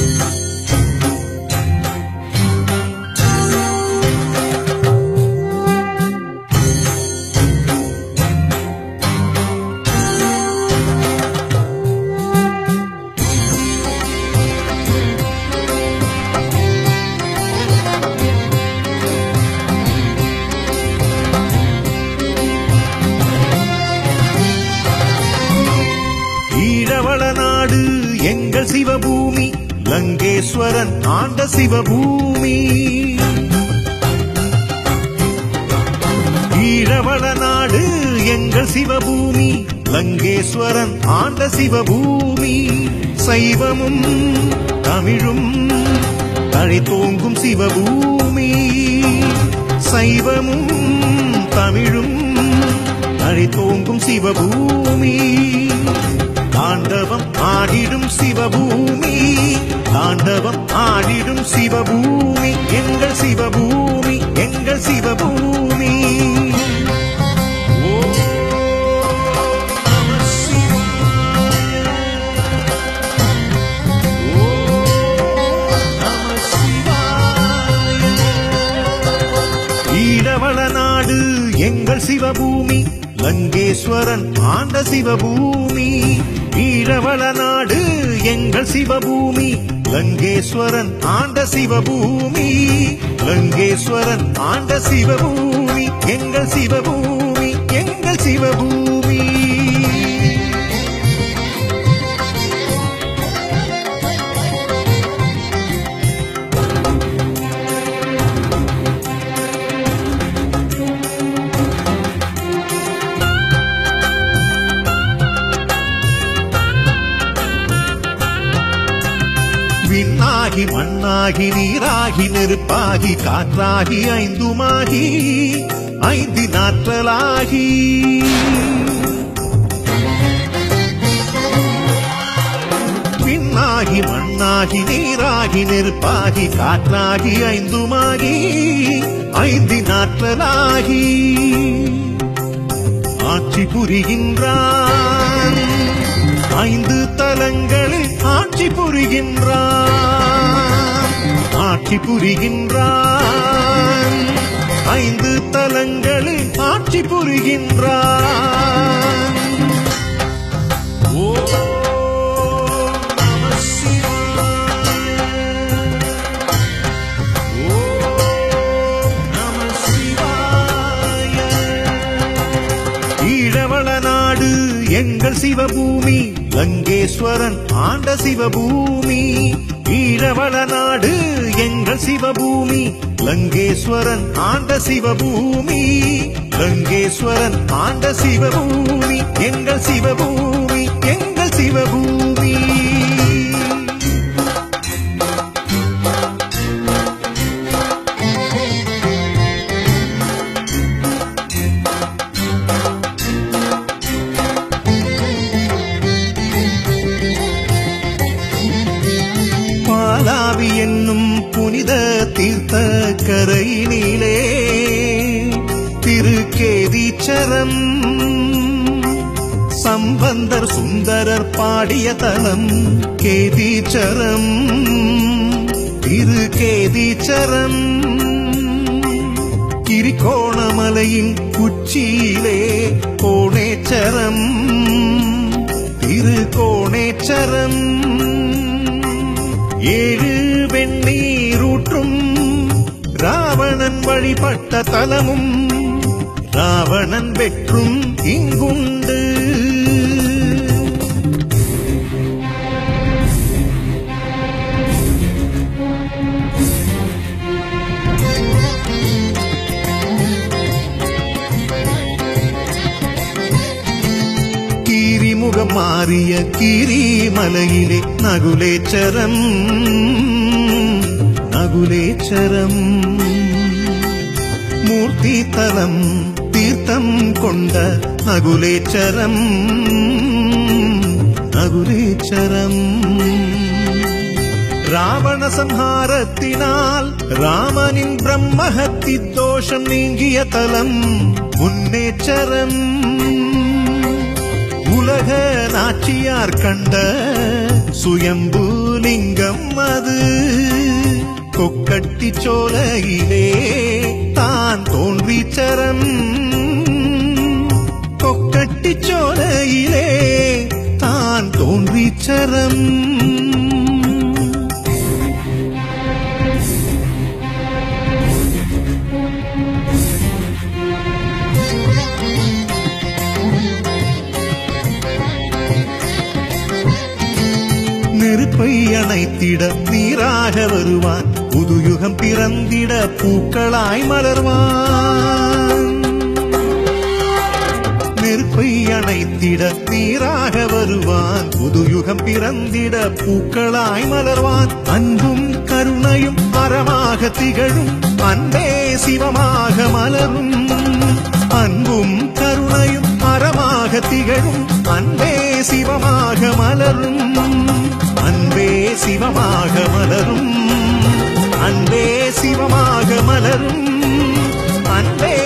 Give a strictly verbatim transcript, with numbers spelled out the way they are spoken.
எங்கள் சிவபூமி லங்கேஸ்வரன் ஆண்ட சிவபூமி. ஈழவள நாடு எங்கள் சிவபூமி லங்கேஸ்வரன் ஆண்ட சிவபூமி. சைவமும் தமிழும் தழைத்தோங்கும் சிவபூமி. சைவமும் தமிழும் தழைத்தோங்கும் சிவபூமி. தாண்டவம் ஆடிடும் சிவபூமி. தாண்டவம் ஆடிடும் சிவபூமி எங்கள் சிவபூமி எங்கள் சிவபூமி. ஈழவள நாடு எங்கள் சிவபூமி லங்கேஸ்வரன் ஆண்ட சிவபூமி. ஈழவள நாடு எங்கள் சிவபூமி லங்கேஸ்வரன் ஆண்ட சிவபூமி. லங்கேஸ்வரன் ஆண்ட சிவபூமி எங்கள் சிவபூமி எங்கள் சிவபூமி. விண்ணாகி மண்ணாகி நீராகி நெருப்பாகி காற்றாகி ஐந்துமாகி ஐந்தினாற்றலாகி. விண்ணாகி மண்ணாகி நீராகி நெருப்பாகி காற்றாகி ஐந்துமாகி ஐந்தினாற்றலாகி. ஆட்சி புரிகின்றான் ஐந்து தலங்களில் ஆட்சி புரிகின்றான். ஆட்சி புரிகின்றான் ஐந்து தலங்களில் ஆட்சி புரிகின்றான். ஓ நம சிவாய. ஓ நம சிவாய. ஈழவள நாடு எங்கள் சிவபூமி லங்கேஸ்வரன் ஆண்ட சிவபூமி. ஈழவள நாடு எங்கள் சிவபூமி லங்கேஸ்வரன் ஆண்ட சிவபூமி. லங்கேஸ்வரன் ஆண்ட சிவபூமி எங்கள் சிவபூமி எங்கள் சிவபூமி. பாலாவி என்னும் புனித தீர்த்த கரையினிலே திருக்கேதீச்சரம் சம்பந்தர் சுந்தரர் பாடிய தலம் கேதீச்சரம். திருக்கேதீச்சரம் கிரிகோணமலையின் உச்சியிலே கோணேச்சரம். திருக்கோணேச்சரம் ஏழு வெண்ணீரூற்றும் ராவணன் வழிபட்ட தலமும் ராவணன் வெற்றும் இங்குண்டு. கீரிமுகம் மாறிய கீரிமலையிலே நகுலேச்சரம். நகுலேச்சரம் மூர்த்தி தலம் தீர்த்தம் கொண்ட நகுலேச்சரம். நகுலேச்சரம் ராவண சம்ஹாரத்தினால் ராமனின் பிரம்மஹத்தி தோஷம் நீங்கிய தலம் முன்னேச்சரம். உலக நாச்சியார் கண்ட சுயம்புலிங்கம் அது அது கொக்கட்டி சோலையிலே தான் தோன்றிச்சரம் கொக்கட்டி சோலையிலே தான் தோன்றிச்சரம் நெருப்பை அணைத்திட நீராக வருவான் புதுயுகம் பிறந்திட பூக்களாய் மலர்வான் நெருப்பை அணைத்திட நீராக வருவான் புதுயுகம் பிறந்திட பூக்களாய் மலர்வான் அன்பும் கருணையும் அறமாக திகழும் அன்பே சிவமாக மலரும் அன்பும் கருணையும் அறமாக திகழும் அன்பே சிவமாக மலரும் அன்பே சிவமாக மலரும் அன்பே சிவமாக மலரும் அன்பே